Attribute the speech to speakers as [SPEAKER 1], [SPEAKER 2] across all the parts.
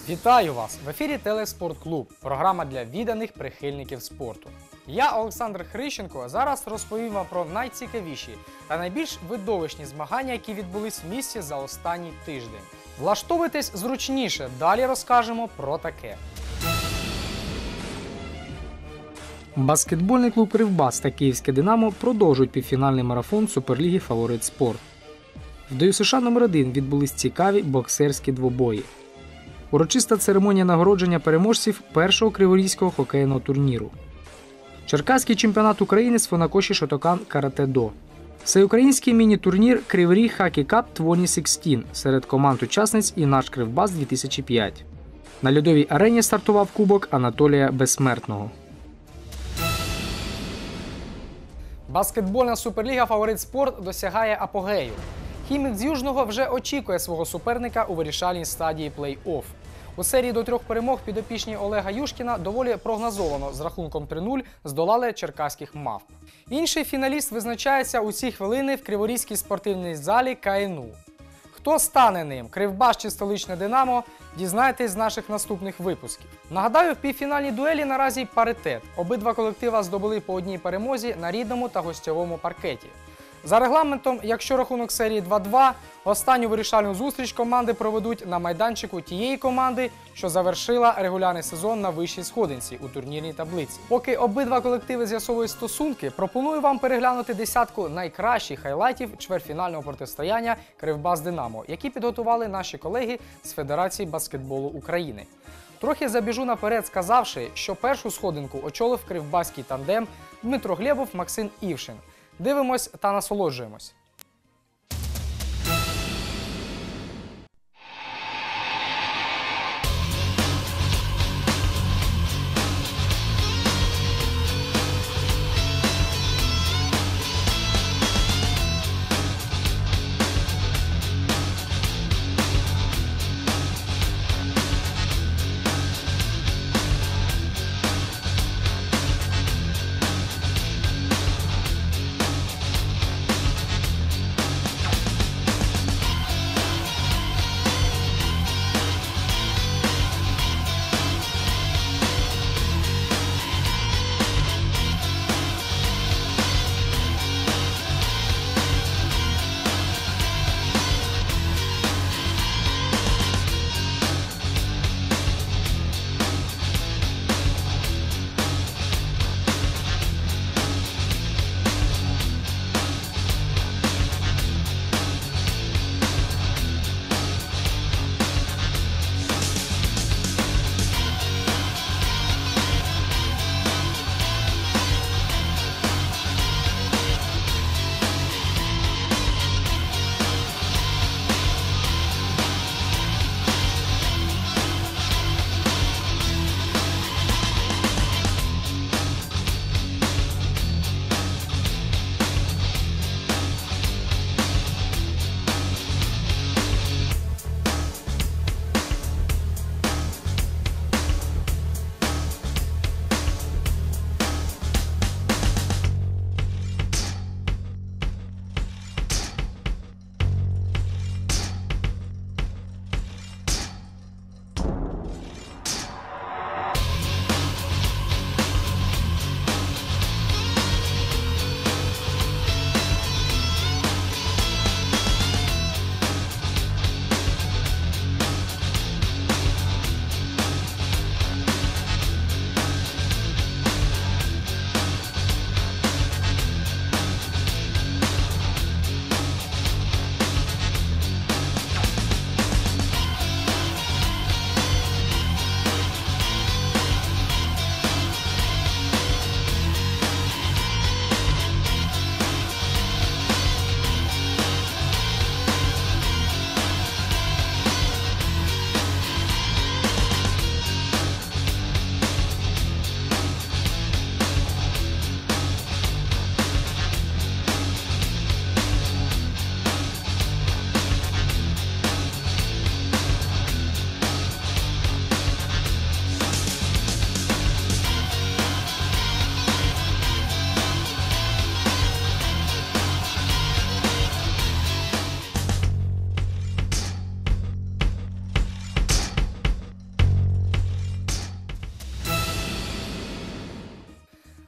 [SPEAKER 1] Вітаю вас! В ефірі Телеспорт Клуб, програма для відданих прихильників спорту. Я, Олександр Хрищенко, зараз розповім вам про найцікавіші та найбільш видовищні змагання, які відбулись в місті за останній тиждень. Влаштовуйтесь зручніше, далі розкажемо про таке. Баскетбольний клуб «Кривбас» та київське «Динамо» продовжують півфінальний марафон Суперліги «Фаворит Спорт». В ДЮСШ номер 1 відбулись цікаві боксерські двобої. Урочиста церемонія нагородження переможців першого криворізького хокейного турніру. Черкаський чемпіонат України з фонакоші Шотокан Карате-До. Всеукраїнський міні-турнір Кривий Ріг Хакі Кап 2016 серед команд-учасниць і наш Кривбас 2005. На льодовій арені стартував кубок Анатолія Безсмертного. Баскетбольна суперліга «Фаворит Спорт» досягає апогею. Хімік з Южного вже очікує свого суперника у вирішальній стадії плей-офф. У серії до 3 перемог підопічні Олега Юшкіна доволі прогнозовано з рахунком 3-0 здолали черкаських «Мавп». Інший фіналіст визначається у ці хвилини в Криворізькій спортивній залі КНУ. Хто стане ним – Кривбас чи столичне «Динамо» – дізнаєтесь з наших наступних випусків. Нагадаю, в півфінальній дуелі наразі паритет. Обидва колектива здобули по одній перемозі на рідному та гостьовому паркеті. За регламентом, якщо рахунок серії 2-2, останню вирішальну зустріч команди проведуть на майданчику тієї команди, що завершила регулярний сезон на вищій сходинці у турнірній таблиці. Поки обидва колективи з'ясовують стосунки, пропоную вам переглянути десятку найкращих хайлайтів чвертьфінального протистояння Кривбас-Динамо, які підготували наші колеги з Федерації баскетболу України. Трохи забіжу наперед, сказавши, що першу сходинку очолив кривбаський тандем Дмитро Глєбов – Максим Івшин. Дивимось та насолоджуємось.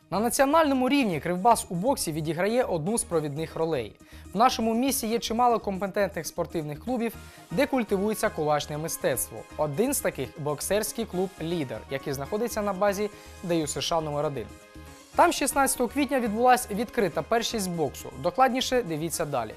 [SPEAKER 1] На національному рівні Кривбас у боксі відіграє одну з провідних ролей. В нашому місті є чимало компетентних спортивних клубів, де культивується кулачне мистецтво. Один з таких – боксерський клуб «Лідер», який знаходиться на базі ДЮСШ номер 1. Там 16 квітня відбулася відкрита першість боксу. Докладніше дивіться далі.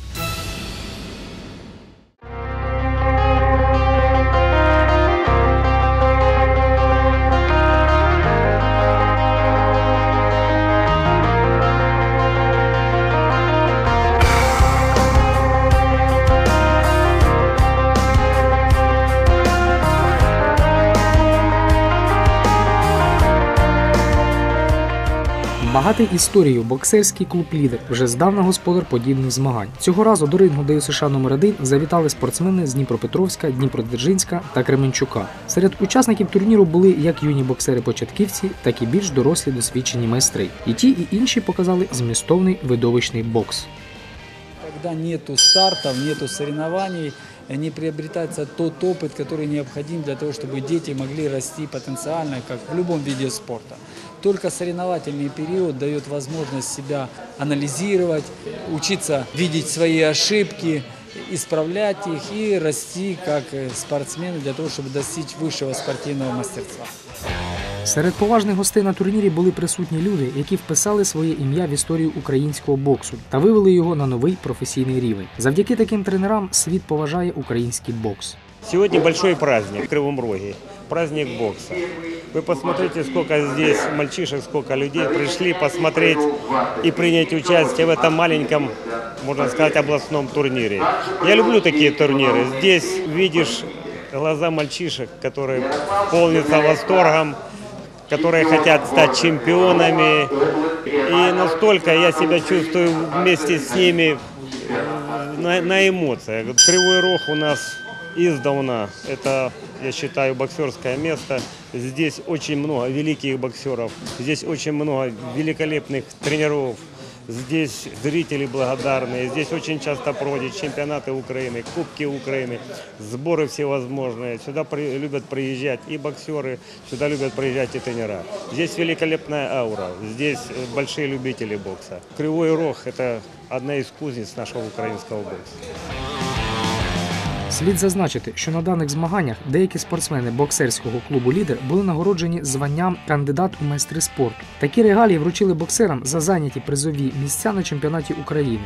[SPEAKER 1] Багатий історією боксерський клуб «Лідер» вже здавна господар подібних змагань. Цього разу до рингу ДЮСШ номер 1 завітали спортсмени з Дніпропетровська, Дніпродзержинська та Кременчука. Серед учасників турніру були як юні боксери-початківці, так і більш дорослі досвідчені майстри. І ті, і інші показали змістовний видовищний бокс.
[SPEAKER 2] Когда нету стартов, нету соревнований, не приобретается тот опыт, который необходим для того, чтобы дети могли расти потенциально, как в любом виде спорта. Только соревновательный период дает возможность себя анализировать, учиться видеть свои ошибки, исправлять их и расти как спортсмены для того, чтобы достичь высшего спортивного мастерства.
[SPEAKER 1] Серед поважних гостей на турнірі були присутні люди, які вписали своє ім'я в історію українського боксу та вивели його на новий професійний рівень. Завдяки таким тренерам світ поважає український бокс.
[SPEAKER 3] Сегодня большой праздник в Кривом Роге, праздник бокса. Вы посмотрите, сколько здесь мальчишек, сколько людей пришли посмотреть и принять участие в этом маленьком, можно сказать, областном турнире. Я люблю такие турниры. Здесь видишь глаза мальчишек, которые полнятся восторгом, которые хотят стать чемпионами. И настолько я себя чувствую вместе с ними на эмоциях. Кривой Рог у нас издавна, это, я считаю, боксерское место. Здесь очень много великих боксеров, здесь очень много великолепных тренеров. Здесь зрители благодарные, здесь очень часто проводят чемпионаты Украины, кубки Украины, сборы всевозможные. Сюда любят приезжать и боксеры, сюда любят приезжать и тренера. Здесь великолепная аура, здесь большие любители бокса. Кривой Рог – это одна из кузнец нашего украинского бокса.
[SPEAKER 1] Слід зазначити, що на даних змаганнях деякі спортсмени боксерського клубу «Лідер» були нагороджені званням «Кандидат у майстри спорту». Такі регалії вручили боксерам за зайняті призові місця на чемпіонаті України.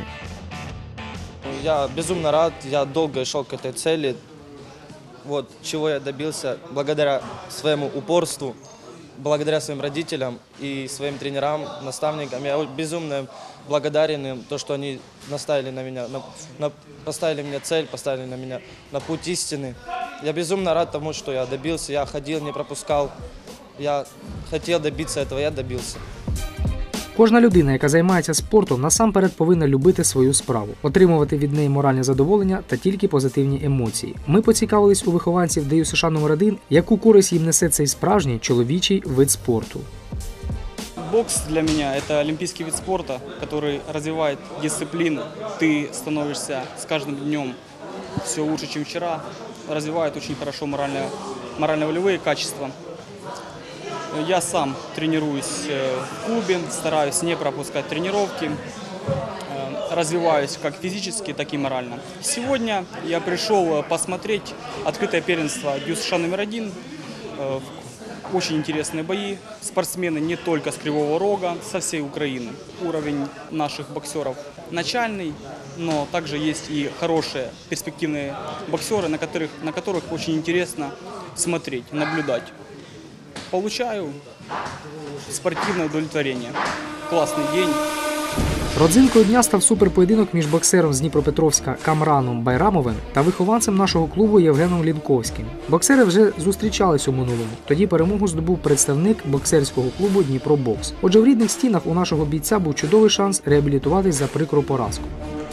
[SPEAKER 4] Я безумно рад, я долго шел к этой цели. Вот чего я добился благодаря своему упорству, благодаря своим родителям и своим тренерам, наставникам. Я безумно благодарен им, то, что они наставили на меня, поставили мне цель, поставили на меня на путь истины. Я безумно рад тому, что я добился, я ходил, не пропускал. Я хотел добиться этого, я добился.
[SPEAKER 1] Кожна людина, яка займається спортом, насамперед повинна любити свою справу, отримувати від неї моральне задоволення та тільки позитивні емоції. Ми поцікавились у вихованців ДЮСШ номер 1, яку користь їм несе цей справжній чоловічий вид спорту.
[SPEAKER 5] Бокс для меня – это олимпийский вид спорта, который развивает дисциплину. Ты становишься с каждым днем все лучше, чем вчера. Развивает очень хорошо морально-волевые качества. Я сам тренируюсь в клубе, стараюсь не пропускать тренировки. Развиваюсь как физически, так и морально. Сегодня я пришел посмотреть открытое первенство ДЮСШ номер 1. Очень интересные бои. Спортсмены не только с Кривого Рога, со всей Украины. Уровень наших боксеров начальный, но также есть и хорошие перспективные боксеры, на которых очень интересно смотреть, наблюдать. Получаю спортивное удовлетворение. Классный день.
[SPEAKER 1] Родзинкою дня став суперпоєдинок між боксером з Дніпропетровська Камраном Байрамовим та вихованцем нашого клубу Євгеном Лінковським. Боксери вже зустрічались у минулому. Тоді перемогу здобув представник боксерського клубу «Дніпробокс». Отже, в рідних стінах у нашого бійця був чудовий шанс реабілітуватись за прикру поразку.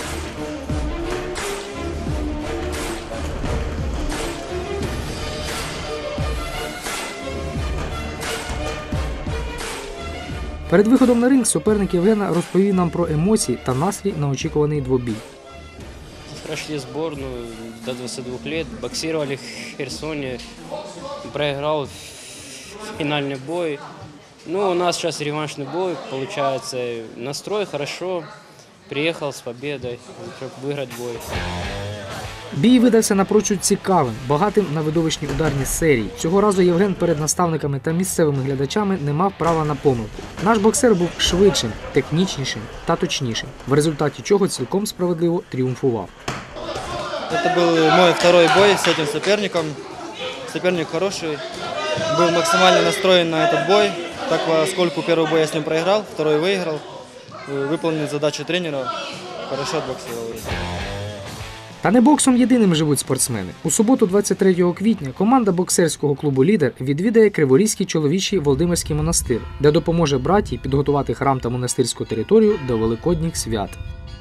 [SPEAKER 1] Перед виходом на ринг суперник Євгена розповів нам про емоції та настрій на очікуваний двобій.
[SPEAKER 6] Прошли сборную до 22 лет, боксировали в Херсоне, проиграл финальный бой. Ну, у нас сейчас реваншный бой, получается, настрой хорошо, приехал с победой, чтобы выиграть бой.
[SPEAKER 1] Бій видався напрочуд цікавим, багатим на видовищні ударні серії. Цього разу Євген перед наставниками та місцевими глядачами не мав права на помилку. Наш боксер був швидшим, технічнішим та точнішим, в результаті чого цілком справедливо тріумфував.
[SPEAKER 4] Это был мой второй бой с этим соперником. Соперник хороший, был максимально настроен на этот бой. Так, поскольку первый бой я с ним проиграл, второй выиграл, выполнил задачу тренера, хорошо отбоксировал.
[SPEAKER 1] Та не боксом єдиним живуть спортсмени. У суботу, 23 квітня, команда боксерського клубу «Лідер» відвідає Криворізький чоловічий Володимирський монастир, де допоможе братії підготувати храм та монастирську територію до великодніх свят.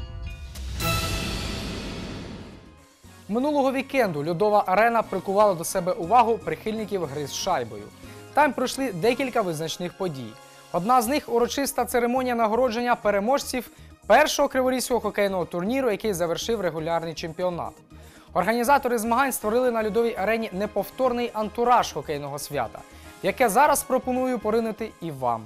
[SPEAKER 1] Минулого вікенду льодова арена прикувала до себе увагу прихильників гри з шайбою. Там пройшли декілька визначних подій. Одна з них – урочиста церемонія нагородження переможців першого криворізького хокейного турніру, який завершив регулярний чемпіонат. Організатори змагань створили на льодовій арені неповторний антураж хокейного свята, яке зараз пропоную поринути і вам.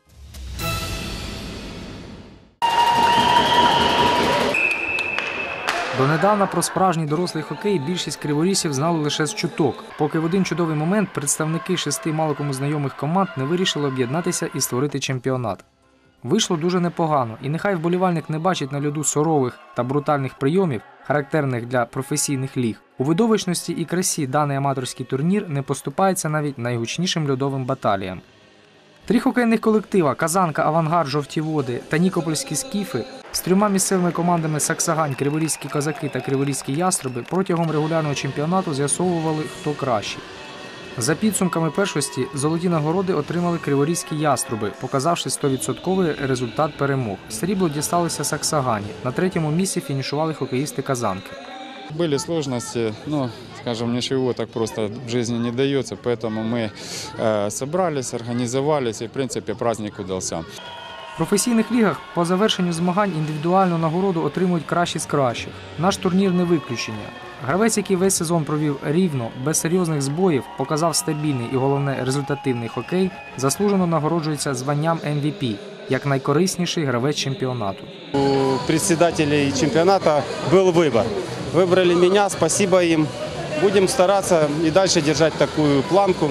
[SPEAKER 1] Донедавна про справжній дорослий хокей більшість криворізців знали лише з чуток, поки в один чудовий момент представники 6 мало кому знайомих команд не вирішили об'єднатися і створити чемпіонат. Вийшло дуже непогано, і нехай вболівальник не бачить на льоду сурових та брутальних прийомів, характерних для професійних ліг, у видовищності і красі даний аматорський турнір не поступається навіть найгучнішим льодовим баталіям. 3 хокейних колектива – Казанка, Авангард, Жовті Води та Нікопольські Скіфи з 3 місцевими командами Саксагань, Криворізькі Козаки та Криворізькі Яструби протягом регулярного чемпіонату з'ясовували, хто кращий. За підсумками першості золоті нагороди отримали Криворізькі Яструби, показавши 100% результат перемог. Срібло дісталося Саксагані. На 3-му місці фінішували хокеїсти Казанки.
[SPEAKER 7] Были сложности, но, скажем, ничего так просто в жизни не дается, поэтому мы собрались, организовались, и, в принципе, праздник удался.
[SPEAKER 1] В професійних лігах по завершенню змагань індивідуальну нагороду отримують кращі з кращих. Наш турнір не виключення. Гравець, який весь сезон провів рівно, без серйозних збоїв, показав стабільний і, головне, результативний хокей, заслужено нагороджується званням MVP, як найкорисніший гравець чемпіонату.
[SPEAKER 8] У председателей чемпионата был выбор. Выбрали меня, спасибо им. Будем стараться и дальше держать такую планку.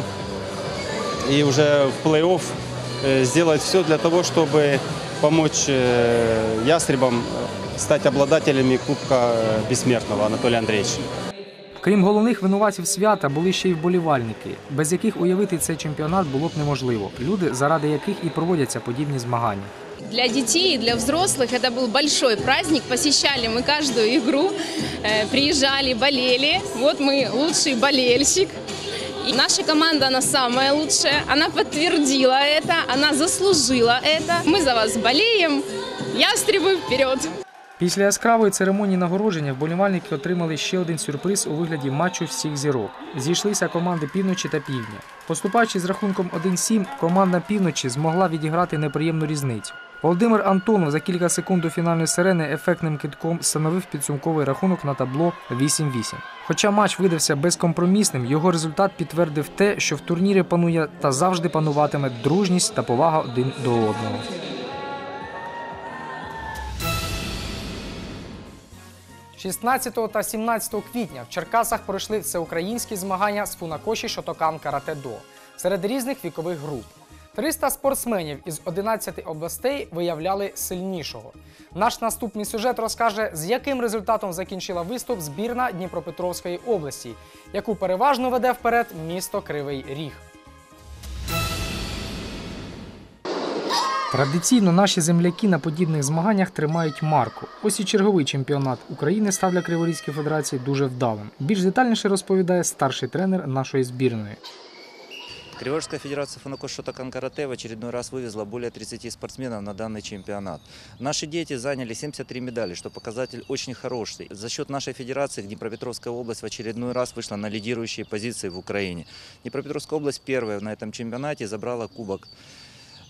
[SPEAKER 8] И уже в плей-офф сделать все для того, чтобы помочь ястребам стать обладателями Кубка Бессмертного Анатолия Андреевича.
[SPEAKER 1] Крім головних винуватців свята, були ще й вболівальники, без яких уявити цей чемпіонат було б неможливо. Люди, заради яких і проводяться подібні змагання.
[SPEAKER 9] Для детей и для взрослых это был большой праздник. Посещали мы каждую игру, приезжали, болели. Вот мы лучший болельщик. И наша команда, она самая лучшая. Она подтвердила это, она заслужила это. Мы за вас болеем. Ястребы вперед!
[SPEAKER 1] Після яскравої церемонії нагородження вболівальники отримали ще один сюрприз у вигляді матчу всіх зірок. Зійшлися команди Півночі та Півдня. Поступаючи з рахунком 1-7, команда Півночі змогла відіграти неприємну різницю. Володимир Антонов за кілька секунд до фінальної сирени ефектним кидком становив підсумковий рахунок на табло 8-8. Хоча матч видався безкомпромісним, його результат підтвердив те, що в турнірі панує та завжди пануватиме дружність та повага один до одного. – 16 та 17 квітня в Черкасах пройшли всеукраїнські змагання з фунакоші Шотокан Карате-До серед різних вікових груп. 300 спортсменів із 11 областей виявляли сильнішого. Наш наступний сюжет розкаже, з яким результатом закінчила виступ збірна Дніпропетровської області, яку переважно веде вперед місто Кривий Ріг. Традиційно наші земляки на подібних змаганнях тримають марку. Ось і черговий чемпіонат України став для Криворізької федерації дуже вдалим. Більш детальніше розповідає старший тренер нашої збірної.
[SPEAKER 10] Криворижская федерация фунакоши Шотокан Карате в очередной раз вывезла более 30 спортсменов на данный чемпионат. Наши дети заняли 73 медали, что показатель очень хороший. За счет нашей федерации Днепропетровская область в очередной раз вышла на лидирующие позиции в Украине. Днепропетровская область первая на этом чемпионате забрала кубок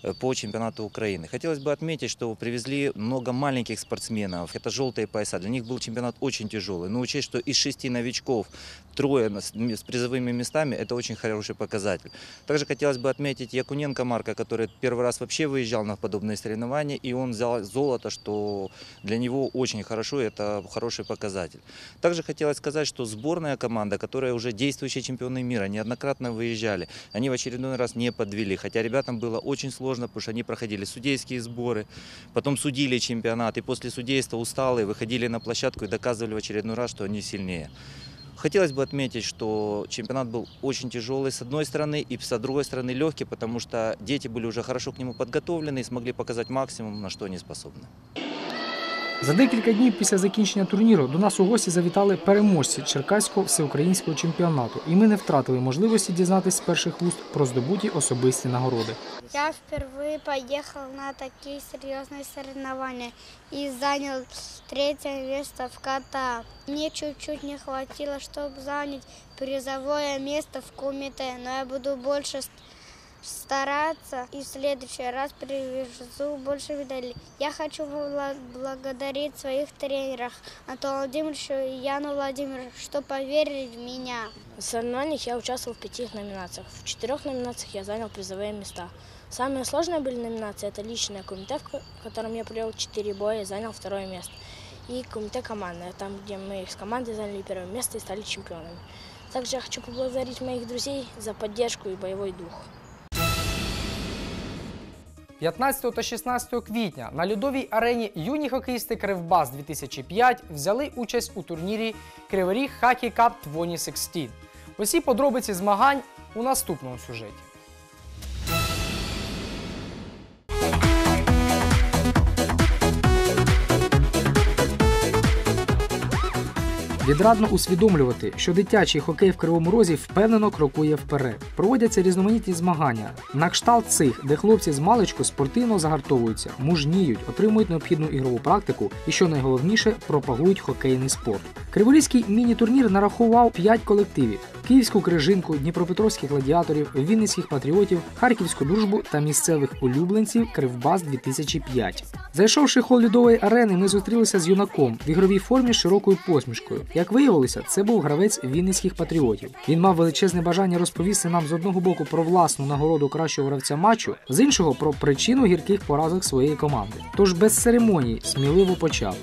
[SPEAKER 10] по чемпионату Украины. Хотелось бы отметить, что привезли много маленьких спортсменов. Это желтые пояса. Для них был чемпионат очень тяжелый. Но учесть, что из 6 новичков 3 с призовыми местами, это очень хороший показатель. Также хотелось бы отметить Якуненко Марка, который первый раз вообще выезжал на подобные соревнования, и он взял золото, что для него очень хорошо, и это хороший показатель. Также хотелось сказать, что сборная команда, которая уже действующие чемпионы мира, неоднократно выезжали, они в очередной раз не подвели, хотя ребятам было очень сложно, потому что они проходили судейские сборы, потом судили чемпионат, и после судейства усталые выходили на площадку и доказывали в очередной раз, что они сильнее. Хотелось бы отметить, что чемпионат был очень тяжелый с одной стороны и с другой стороны легкий, потому что дети были уже хорошо к нему подготовлены и смогли показать максимум, на что они способны.
[SPEAKER 1] За декілька днів після закінчення турніру до нас у гості завітали переможці Черкаського всеукраїнського чемпіонату. І ми не втратили можливості дізнатися з перших вуст про здобуті особисті нагороди.
[SPEAKER 11] Я впервые поехал на такие серьезные соревнования и занял 3-е место в ката. Мне чуть-чуть не хватило, чтобы занять призовое место в кумите, но я буду больше стараться и в следующий раз привезу больше медалей. Я хочу благодарить своих тренеров Антону Владимировичу и Яну Владимировичу, что поверили в меня.
[SPEAKER 12] В соревнованиях я участвовал в 5 номинациях. В 4 номинациях я занял призовые места. Самые сложные были номинации – это личное кумите, в котором я провел 4 боя и занял 2-е место. И кумите командное, там, где мы с командой заняли 1-е место и стали чемпионами. Также я хочу поблагодарить моих друзей за поддержку и боевой дух.
[SPEAKER 1] 15 та 16 квітня на льодовій арені юні хокеїсти Кривбас-2005 взяли участь у турнірі Кривий Ріг Hockey Cup 2016. Усі подробиці змагань у наступному сюжеті. Відрадно усвідомлювати, що дитячий хокей в Кривому Розі впевнено крокує вперед. Проводяться різноманітні змагання. На кшталт цих, де хлопці з маличку спортивно загартовуються, мужніють, отримують необхідну ігрову практику і, що найголовніше, пропагують хокейний спорт. Криворізький міні-турнір нарахував 5 колективів – Київську Крижинку, Дніпропетровських Гладіаторів, Вінницьких Патріотів, Харківську Дружбу та місцевих улюбленців Кривбас-2005. Зайшовши в хол льодової арени, ми зустрілися з юнаком в ігровій формі з широкою посмішкою. Як виявилося, це був гравець Вінницьких Патріотів. Він мав величезне бажання розповісти нам з одного боку про власну нагороду кращого гравця матчу, з іншого – про причину гірких поразок своєї команди. Тож без церемоній сміливо почав.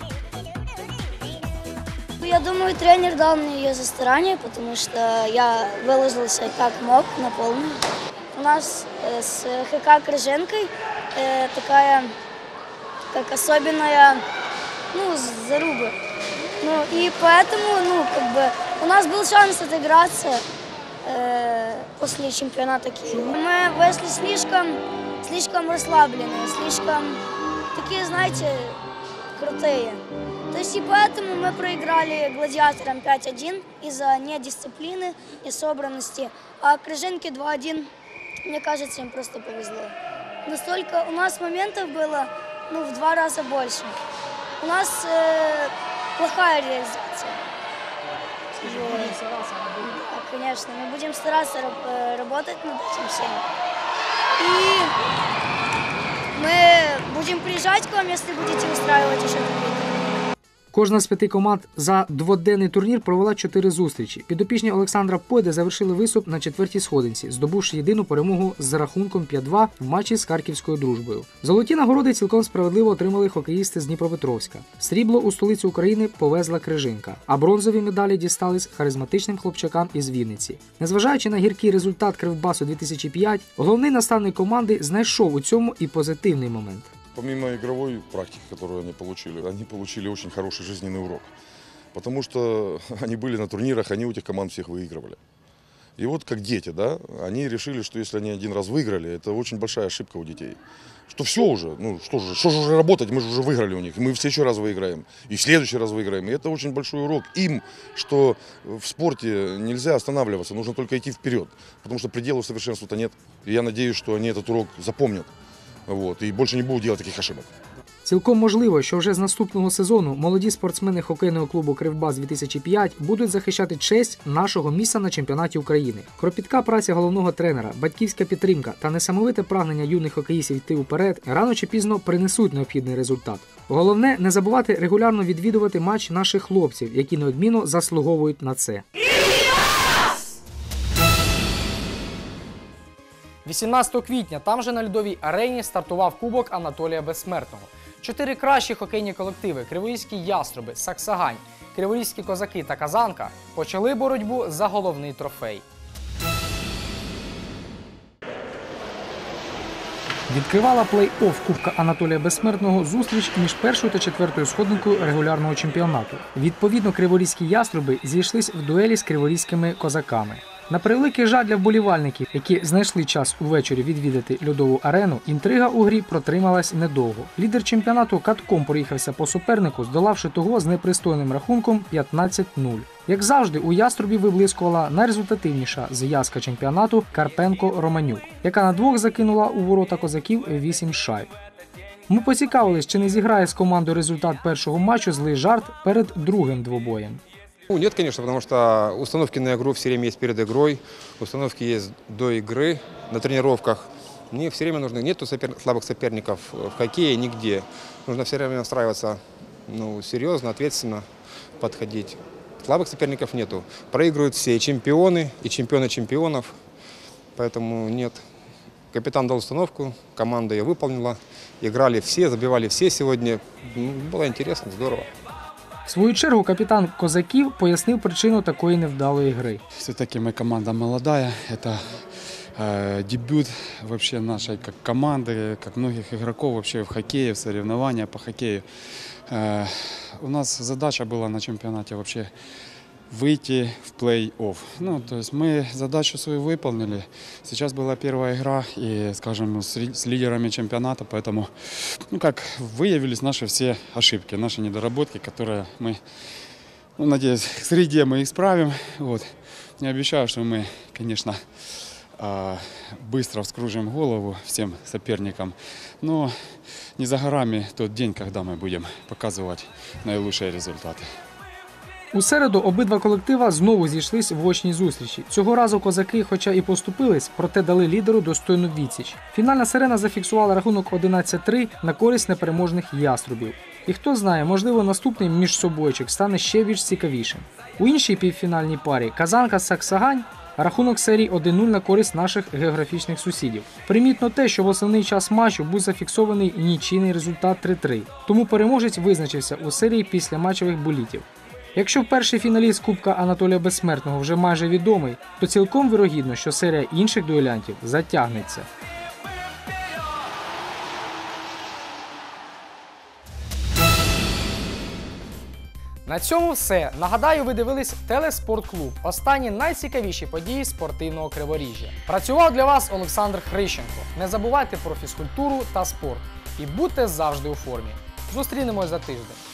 [SPEAKER 11] Я думаю, тренер дал мне ее за старание, потому что я выложился как мог на полную. У нас с ХК Крыженкой такая, как особенная, заруба. И поэтому, у нас был шанс отыграться после чемпионата Киева. Мы вышли слишком расслабленные, слишком такие, знаете, крутые. То есть и поэтому мы проиграли Гладиаторам 5-1 из-за недисциплины, несобранности. А Крыженке 2-1, мне кажется, им просто повезло. Настолько у нас моментов было в 2 раза больше. У нас плохая реализация. Конечно, мы будем стараться работать над этим всем. И мы будем приезжать к вам, если будете устраивать еще такие.
[SPEAKER 1] Кожна з 5 команд за дводенний турнір провела 4 зустрічі. Підопічні Олександра Пойде завершили виступ на 4-й сходинці, здобувши єдину перемогу з рахунком 5-2 в матчі з Харківською Дружбою. Золоті нагороди цілком справедливо отримали хокеїсти з Дніпропетровська. Срібло у столицю України повезла Крижинка, а бронзові медалі дістались харизматичним хлопчакам із Вінниці. Незважаючи на гіркий результат Кривбасу 2005, головний наставник команди знайшов у цьому і позитивний момент.
[SPEAKER 13] Помимо игровой практики, которую они получили очень хороший жизненный урок. Потому что они были на турнирах, они у этих команд всех выигрывали. И вот как дети, да, они решили, что если они один раз выиграли, это очень большая ошибка у детей. Что все уже, что же уже работать, мы же уже выиграли у них, мы в следующий раз выиграем, и в следующий раз выиграем. И это очень большой урок им, что в спорте нельзя останавливаться, нужно только идти вперед, потому что пределов совершенства-то нет. И я надеюсь, что они этот урок запомнят. И больше не будут делать таких ошибок.
[SPEAKER 1] Цілком можливо, що вже з наступного сезону молоді спортсмени хокейного клубу «Кривбас-2005» будуть захищати честь нашого місця на чемпіонаті України. Кропітка праця головного тренера, батьківська підтримка та несамовите прагнення юних хокеїстів йти уперед рано чи пізно принесуть необхідний результат. Головне – не забувати регулярно відвідувати матч наших хлопців, які неодмінно заслуговують на це. 18 квітня там же на льодовій арені стартував Кубок Анатолія Безсмертного. 4 кращі хокейні колективи – Криворізькі Яструби, Саксагань, Криворізькі Козаки та Казанка – почали боротьбу за головний трофей. Відкривала плей-офф Кубка Анатолія Безсмертного зустріч між першою та четвертою сходинкою регулярного чемпіонату. Відповідно, Криворізькі Яструби зійшлись в дуелі з Криворізькими Козаками. На превеликий жаль для вболівальників, які знайшли час увечері відвідати льодову арену, інтрига у грі протрималась недовго. Лідер чемпіонату катком проїхався по супернику, здолавши того з непристойним рахунком 15-0. Як завжди, у Яструбів виблискувала найрезультативніша зв'язка чемпіонату Карпенко-Романюк, яка на двох закинула у ворота козаків 8 шайб. Ми поцікавились, чи не зіграє з командою результат першого матчу злий жарт перед другим двобоєм.
[SPEAKER 14] Нет, конечно, потому что установки на игру все время есть перед игрой, установки есть до игры, на тренировках. Мне все время нужны, нету слабых соперников в хоккее нигде. Нужно все время настраиваться серьезно, ответственно подходить. Слабых соперников нету. Проигрывают все, и чемпионы чемпионов. Поэтому нет. Капитан дал установку, команда ее выполнила. Играли все, забивали все сегодня. Было интересно, здорово.
[SPEAKER 1] В свою чергу капітан Козаків пояснив причину такої невдалої гри.
[SPEAKER 7] Все-таки мы команда молодая, это дебют вообще нашей как команды, как многих игроков вообще в хоккее, в соревнованиях по хоккею. У нас задача была на чемпионате вообще выйти в плей-офф. То есть мы задачу свою выполнили. Сейчас была первая игра и, скажем, с лидерами чемпионата, поэтому, выявились наши все ошибки, наши недоработки, которые мы, надеюсь, к среде мы исправим. Не обещаю, что мы, конечно, быстро вскружим голову всем соперникам, но не за горами тот день, когда мы будем показывать наилучшие результаты.
[SPEAKER 1] У середу обидва колектива знову зійшлись в очній зустрічі. Цього разу козаки, хоча і поступились, проте дали лідеру достойну відсіч. Фінальна сирена зафіксувала рахунок 11-3 на користь непереможних Яструбів. І хто знає, можливо, наступний міжсобойчик стане ще більш цікавішим. У іншій півфінальній парі Казанка-Саксагань рахунок серії 1-0 на користь наших географічних сусідів. Примітно те, що в основний час матчу був зафіксований нічийний результат 3-3. Тому переможець визначився у серії після матчевих булітів. Якщо перший фіналіст Кубка Анатолія Безсмертного вже майже відомий, то цілком вирогідно, що серія інших дуелянтів затягнеться. На цьому все. Нагадаю, ви дивились Телеспортклуб. Останні найцікавіші події спортивного Криворіжжя. Працював для вас Олександр Хрищенко. Не забувайте про фізкультуру та спорт. І будьте завжди у формі. Зустрінемось за тиждень.